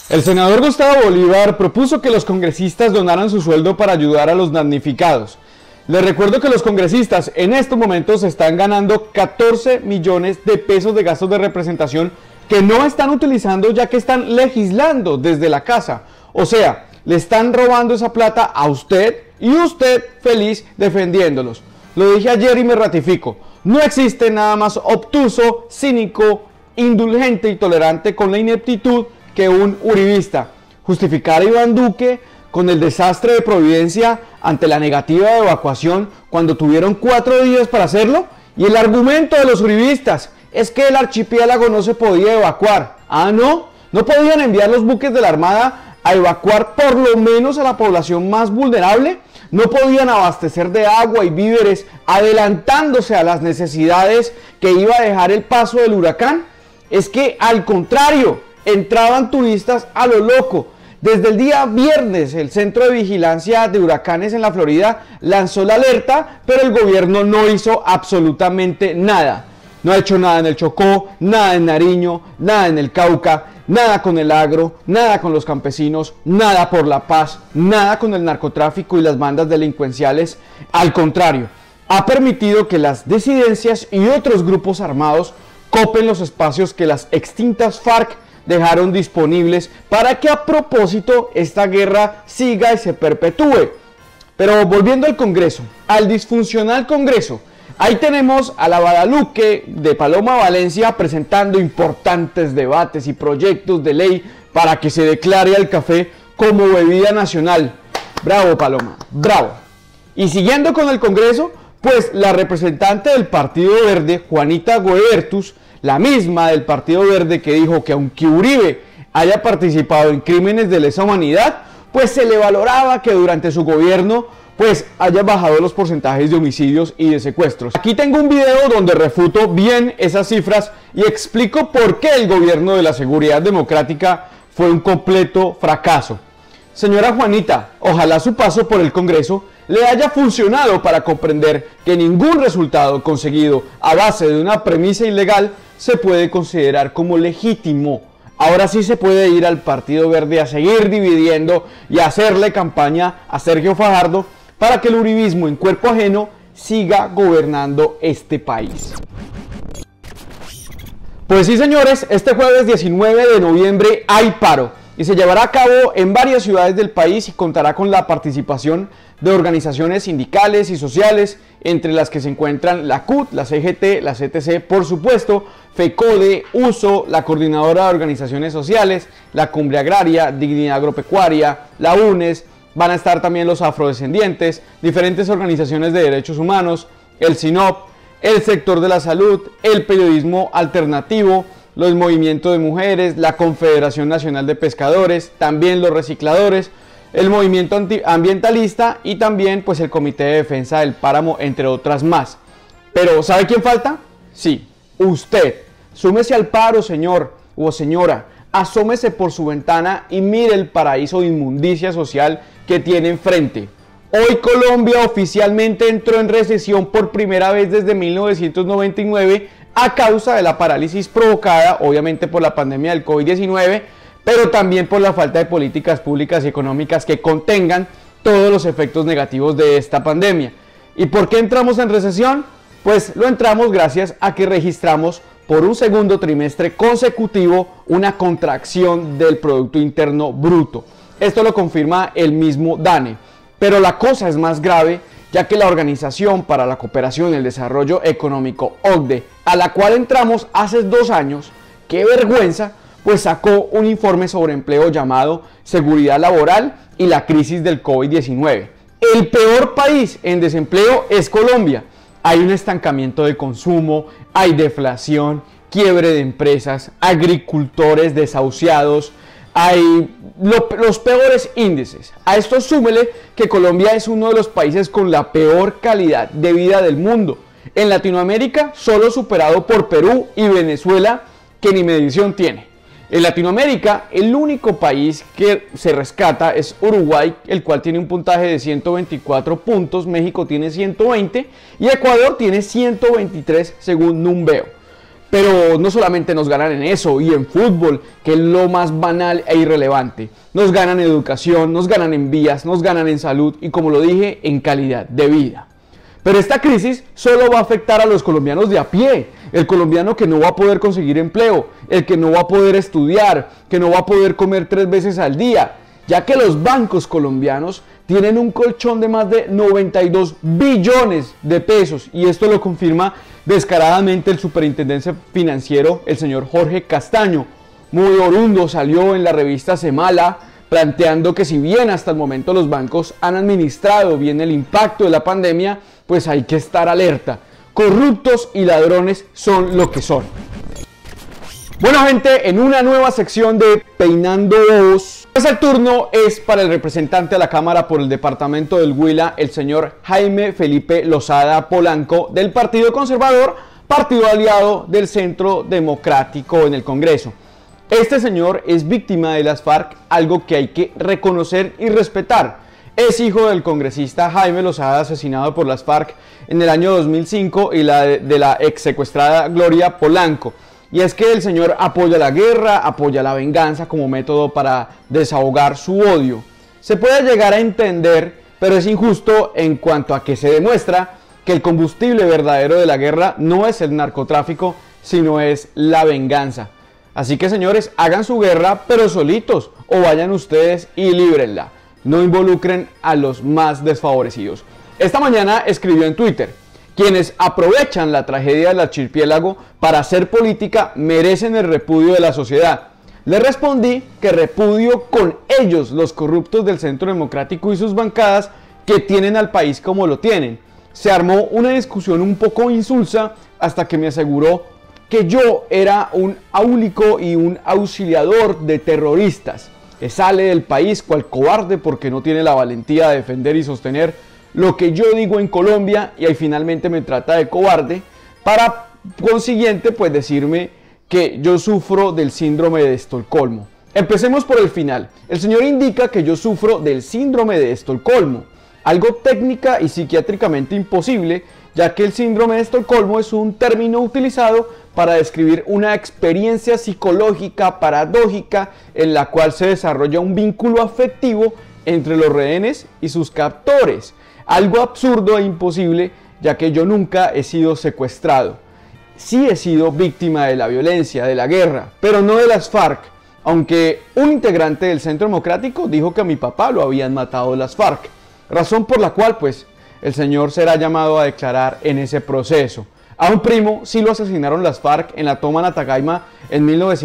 El senador Gustavo Bolívar propuso que los congresistas donaran su sueldo para ayudar a los damnificados. Les recuerdo que los congresistas en estos momentos están ganando 14 millones de pesos de gastos de representación que no están utilizando, ya que están legislando desde la casa. O sea, le están robando esa plata a usted y usted feliz defendiéndolos. Lo dije ayer y me ratifico. No existe nada más obtuso, cínico, indulgente y tolerante con la ineptitud que un uribista. Justificar a Iván Duque con el desastre de Providencia ante la negativa de evacuación cuando tuvieron 4 días para hacerlo, y el argumento de los uribistas es que el archipiélago no se podía evacuar. Ah, no podían enviar los buques de la Armada a evacuar por lo menos a la población más vulnerable. No podían abastecer de agua y víveres adelantándose a las necesidades que iba a dejar el paso del huracán. Es que al contrario, entraban turistas a lo loco. Desde el día viernes, el Centro de Vigilancia de Huracanes en la Florida lanzó la alerta, pero el gobierno no hizo absolutamente nada. No ha hecho nada en el Chocó, nada en Nariño, nada en el Cauca, nada con el agro, nada con los campesinos, nada por la paz, nada con el narcotráfico y las bandas delincuenciales. Al contrario, ha permitido que las disidencias y otros grupos armados copen los espacios que las extintas FARC dejaron disponibles para que a propósito esta guerra siga y se perpetúe. Pero volviendo al Congreso, al disfuncional Congreso, ahí tenemos a la Badaluque de Paloma Valencia presentando importantes debates y proyectos de ley para que se declare al café como bebida nacional. Bravo, Paloma, bravo. Y siguiendo con el Congreso, pues la representante del Partido Verde, Juanita Goebertus, la misma del Partido Verde que dijo que aunque Uribe haya participado en crímenes de lesa humanidad, pues se le valoraba que durante su gobierno pues haya bajado los porcentajes de homicidios y de secuestros. Aquí tengo un video donde refuto bien esas cifras y explico por qué el gobierno de la Seguridad Democrática fue un completo fracaso. Señora Juanita, ojalá su paso por el Congreso le haya funcionado para comprender que ningún resultado conseguido a base de una premisa ilegal se puede considerar como legítimo. Ahora sí se puede ir al Partido Verde a seguir dividiendo y hacerle campaña a Sergio Fajardo para que el uribismo en cuerpo ajeno siga gobernando este país. Pues sí, señores, este jueves 19 de noviembre hay paro y se llevará a cabo en varias ciudades del país y contará con la participación de organizaciones sindicales y sociales, entre las que se encuentran la CUT, la CGT, la CTC, por supuesto, FECODE, USO, la Coordinadora de Organizaciones Sociales, la Cumbre Agraria, Dignidad Agropecuaria, la UNES, van a estar también los afrodescendientes, diferentes organizaciones de derechos humanos, el SINOP, el sector de la salud, el periodismo alternativo, los movimientos de mujeres, la Confederación Nacional de Pescadores, también los recicladores, el movimiento ambientalista y también pues el Comité de Defensa del Páramo, entre otras más. Pero ¿sabe quién falta? Sí, usted. Súmese al paro, señor o señora. Asómese por su ventana y mire el paraíso de inmundicia social que tiene enfrente. Hoy Colombia oficialmente entró en recesión por primera vez desde 1999 a causa de la parálisis provocada obviamente por la pandemia del COVID-19, pero también por la falta de políticas públicas y económicas que contengan todos los efectos negativos de esta pandemia. ¿Y por qué entramos en recesión? Pues lo entramos gracias a que registramos por un segundo trimestre consecutivo una contracción del Producto Interno Bruto. Esto lo confirma el mismo DANE. Pero la cosa es más grave, ya que la Organización para la Cooperación y el Desarrollo Económico, OCDE, a la cual entramos hace 2 años, ¡qué vergüenza!, pues sacó un informe sobre empleo llamado Seguridad Laboral y la crisis del COVID-19. El peor país en desempleo es Colombia. Hay un estancamiento de consumo, hay deflación, quiebre de empresas, agricultores desahuciados, hay los peores índices. A esto súmele que Colombia es uno de los países con la peor calidad de vida del mundo. En Latinoamérica, solo superado por Perú y Venezuela, que ni medición tiene. En Latinoamérica, el único país que se rescata es Uruguay, el cual tiene un puntaje de 124 puntos, México tiene 120 y Ecuador tiene 123 según Numbeo. Pero no solamente nos ganan en eso y en fútbol, que es lo más banal e irrelevante. Nos ganan en educación, nos ganan en vías, nos ganan en salud y, como lo dije, en calidad de vida. Pero esta crisis solo va a afectar a los colombianos de a pie. El colombiano que no va a poder conseguir empleo, el que no va a poder estudiar, que no va a poder comer 3 veces al día, ya que los bancos colombianos tienen un colchón de más de 92 billones de pesos, y esto lo confirma descaradamente el superintendente financiero, el señor Jorge Castaño. Muy orundo salió en la revista Semala planteando que si bien hasta el momento los bancos han administrado bien el impacto de la pandemia, pues hay que estar alerta. Corruptos y ladrones son lo que son. Bueno, gente, en una nueva sección de Peinando Bobos, pues el turno es para el representante de la Cámara por el departamento del Huila, el señor Jaime Felipe Lozada Polanco, del Partido Conservador, partido aliado del Centro Democrático en el Congreso. Este señor es víctima de las FARC, algo que hay que reconocer y respetar. Es hijo del congresista Jaime Lozada, asesinado por las FARC en el año 2005, y de la ex secuestrada Gloria Polanco. Y es que el señor apoya la guerra, apoya la venganza como método para desahogar su odio. Se puede llegar a entender, pero es injusto en cuanto a que se demuestra que el combustible verdadero de la guerra no es el narcotráfico, sino es la venganza. Así que, señores, hagan su guerra, pero solitos, o vayan ustedes y líbrenla. No involucren a los más desfavorecidos. Esta mañana escribió en Twitter: quienes aprovechan la tragedia del archipiélago para hacer política merecen el repudio de la sociedad. Le respondí que repudio con ellos, los corruptos del Centro Democrático y sus bancadas que tienen al país como lo tienen. Se armó una discusión un poco insulsa hasta que me aseguró que yo era un áulico y un auxiliador de terroristas, que sale del país cual cobarde porque no tiene la valentía de defender y sostener lo que yo digo en Colombia, y ahí finalmente me trata de cobarde para consiguiente pues decirme que yo sufro del síndrome de Estocolmo. Empecemos por el final. El señor indica que yo sufro del síndrome de Estocolmo, algo técnica y psiquiátricamente imposible, ya que el síndrome de Estocolmo es un término utilizado para describir una experiencia psicológica paradójica en la cual se desarrolla un vínculo afectivo entre los rehenes y sus captores. Algo absurdo e imposible, ya que yo nunca he sido secuestrado. Sí he sido víctima de la violencia, de la guerra, pero no de las FARC, aunque un integrante del Centro Democrático dijo que a mi papá lo habían matado las FARC, razón por la cual pues el señor será llamado a declarar en ese proceso. A un primo sí lo asesinaron las FARC en la toma en Atacama en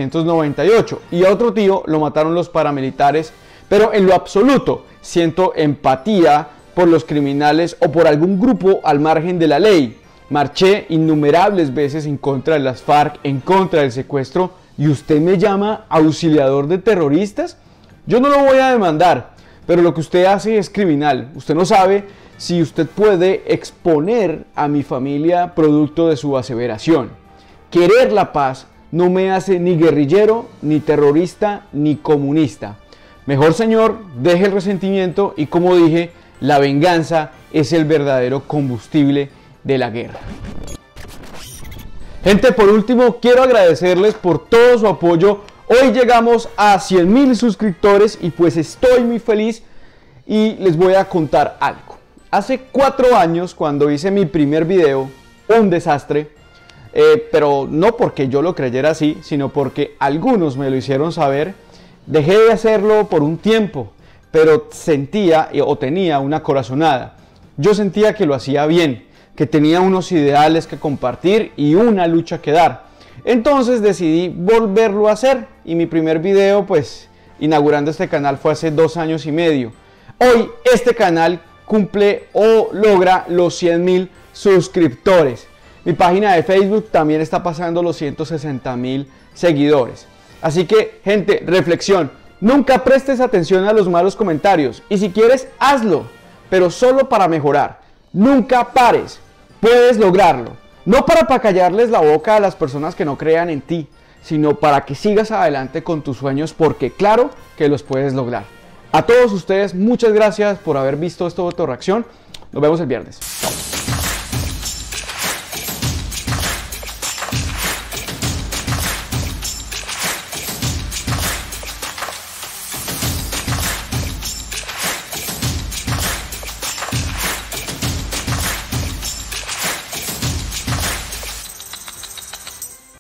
1998, y a otro tío lo mataron los paramilitares, pero en lo absoluto siento empatía por los criminales o por algún grupo al margen de la ley. Marché innumerables veces en contra de las FARC, en contra del secuestro, y usted me llama auxiliador de terroristas. Yo no lo voy a demandar, pero lo que usted hace es criminal. Usted no sabe si usted puede exponer a mi familia producto de su aseveración. Querer la paz no me hace ni guerrillero, ni terrorista, ni comunista. Mejor, señor, deje el resentimiento y, como dije, la venganza es el verdadero combustible de la guerra. Gente, por último, quiero agradecerles por todo su apoyo. Hoy llegamos a 100.000 suscriptores y pues estoy muy feliz, y les voy a contar algo. Hace 4 años, cuando hice mi primer video, un desastre, pero no porque yo lo creyera así, sino porque algunos me lo hicieron saber, dejé de hacerlo por un tiempo, pero sentía o tenía una corazonada. Yo sentía que lo hacía bien, que tenía unos ideales que compartir y una lucha que dar. Entonces decidí volverlo a hacer, y mi primer video, pues, inaugurando este canal, fue hace 2 años y medio. Hoy este canal cumple o logra los 100.000 suscriptores. Mi página de Facebook también está pasando los 160.000 seguidores. Así que, gente, reflexión. Nunca prestes atención a los malos comentarios, y si quieres, hazlo, pero solo para mejorar. Nunca pares, puedes lograrlo. No para callarles la boca a las personas que no crean en ti, sino para que sigas adelante con tus sueños, porque claro que los puedes lograr. A todos ustedes, muchas gracias por haber visto esta reacción. Nos vemos el viernes.